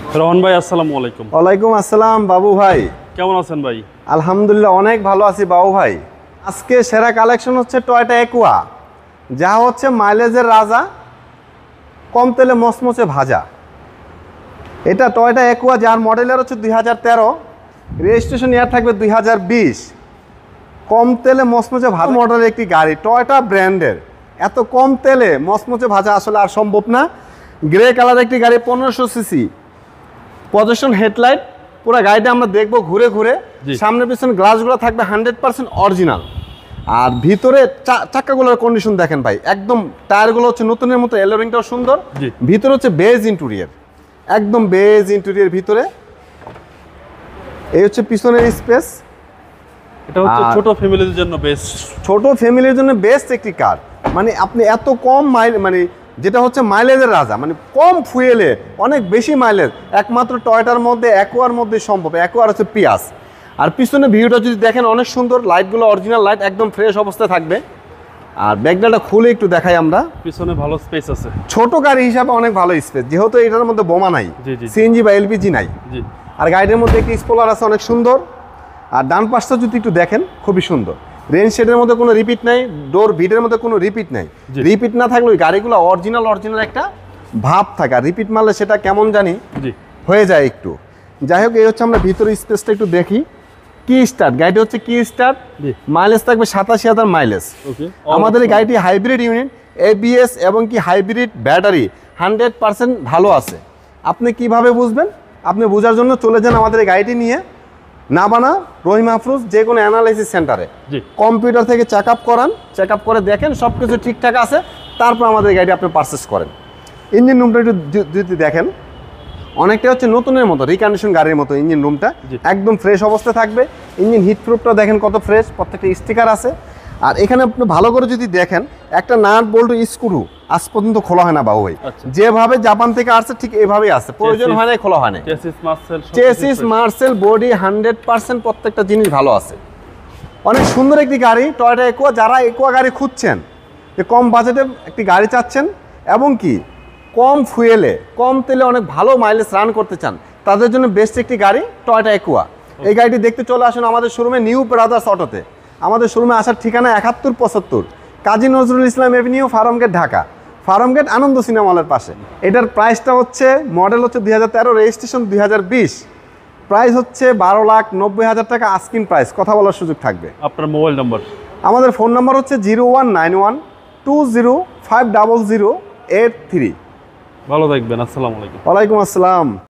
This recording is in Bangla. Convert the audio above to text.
রহমান ভাই আসসালামু আলাইকুম। ওয়ালাইকুম আসসালাম বাবু ভাই, কেমন আছেন ভাই? আলহামদুলিল্লাহ অনেক ভালো আছি বাবু ভাই। আজকে সেরা কালেকশন হচ্ছে টয়োটা একুয়া, যা হচ্ছে মাইলেজের রাজা, কম তেলে মচমচে ভাজা। এটা টয়োটা একুয়া, যার মডেলের হচ্ছে 2013, রেজিস্ট্রেশন ইয়ার থাকবে 2020। কম তেলে মচমচে ভাজা মডেলের একটি গাড়ি, টয়োটা ব্র্যান্ডের। এত কম তেলে মচমচে ভাজা আসলে আর সম্ভব না। গ্রে কালার একটি গাড়ি, 1500 সিসি, পজিশন হেডলাইট। পুরো গাড়িটা আমরা দেখবো ঘুরে ঘুরে। সামনে পিছনে গ্লাসগুলো থাকবে 100% অরিজিনাল। আর ভিতরে চাক্কাগুলোর কন্ডিশন দেখেন ভাই, একদম টায়ারগুলো হচ্ছে নতুনের মতো, এলোরিংটাও সুন্দর। ভিতরে হচ্ছে বেজ ইন্টেরিয়র, একদম বেজ ইন্টেরিয়র ভিতরে। এই হচ্ছে পিছনের স্পেস। এটা হচ্ছে ছোট ফ্যামিলির জন্য বেস্ট। ছোট ফ্যামিলির জন্য বেস্ট একটি কার। মানে আপনি এত কম মাইল, মানে যেটা হচ্ছে মাইলেজের রাজা, মানে কম ফুয়েলে অনেক বেশি মাইলেজ একমাত্র টয়োটার মধ্যে, একুয়ার মধ্যে সম্ভব। একুয়ার হচ্ছে পিয়াস। আর পিছনে ভিউটা যদি দেখেন অনেক সুন্দর, লাইটগুলো অরিজিনাল লাইট, একদম ফ্রেশ অবস্থায় থাকবে। আর ব্যাকডাটা খুলে একটু দেখাই আমরা। পিছনে ভালো স্পেস আছে, ছোট গাড়ি হিসাবে অনেক ভালো স্পেস, যেহেতু এটার মধ্যে বোমা নাই, সিএনজি বা এলপিজি নাই। আর গাড়ির মধ্যে একটি স্পয়লার আছে অনেক সুন্দর। আর ডান পাশটা যদি একটু দেখেন খুবই সুন্দর। রেন শেডের মধ্যে কোনো রিপিট নাই, ডোর ভিডের মধ্যে কোনো রিপিট নাই। রিপিট না থাকলে ওই গাড়িগুলো অরিজিনাল একটা ভাব থাকে, আর রিপিট মারলে সেটা কেমন জানি হয়ে যায় একটু। যাই হোক, এই হচ্ছে আমরা ভিতরে স্পেসটা একটু দেখি। কি স্টার্ট গাড়িটি হচ্ছে, কি স্টার্ট, মাইলেজ থাকবে 87,000 মাইলেজ। আমাদের এই গাড়িটি হাইব্রিড ইউনিট, এবিএস এবং কি হাইব্রিড ব্যাটারি 100% ভালো আছে। আপনি কিভাবে বুঝবেন? আপনি বোঝার জন্য চলে যান আমাদের এই গাড়িটি নিয়ে নাবানা রহিম আফরোজ যে কোনো অ্যানালাইসিস সেন্টারে, কম্পিউটার থেকে চেক আপ করে দেখেন সব কিছু ঠিকঠাক আছে, তারপর আমাদের গাড়ি আপনি পারচেস করেন। ইঞ্জিন রুমটা একটু যদি দেখেন, অনেকটা হচ্ছে নতুনের মতো, রিকন্ডিশন গাড়ির মতো ইঞ্জিন রুমটা, একদম ফ্রেশ অবস্থায় থাকবে। ইঞ্জিন হিট প্রুফটা দেখেন কত ফ্রেশ, প্রত্যেকটা স্টিকার আছে। আর এখানে আপনি ভালো করে যদি দেখেন, একটা নাট বল্টু স্ক্রু আজ পর্যন্ত খোলা হয় না বাবু ভাই। যেভাবে জাপান থেকে আসছে ঠিক এভাবেই আছে, প্রয়োজন হয় না খোলা হয় না। চেসিস মার্সেল বডি 100% প্রত্যেকটা জিনিস ভালো আছে। অনেক সুন্দর একটি গাড়ি টয়োটা একুয়া। যারা একুয়া গাড়ি খুঁজছেন, যে কম বাজেটে একটি গাড়ি চাচ্ছেন এবং কি কম ফুয়েলে কম তেলে অনেক ভালো মাইলেজ রান করতে চান, তাদের জন্য বেস্ট একটি গাড়ি টয়োটা একুয়া। এই গাড়িটি দেখতে চলে আসুন আমাদের শোরুমে, নিউ ব্রাদার্স অটোতে। আমাদের শোরুমে আসার ঠিকানা 7175 কাজী নজরুল ইসলাম এভিনিউ, ফার্মগেট, ঢাকা। ফার্মগেট আনন্দ সিনেমা হলের পাশে। এটার প্রাইসটা হচ্ছে, মডেল হচ্ছে 2013, রেজিস্ট্রেশন 2020। প্রাইস হচ্ছে 12,90,000 টাকা আস্কিং প্রাইস, কথা বলার সুযোগ থাকবে। আপনার মোবাইল নাম্বার? আমাদের ফোন নাম্বার হচ্ছে 0191205008 3। ভালো থাকবেন, আসসালামু আলাইকুম। ওয়ালাইকুম আসসালাম।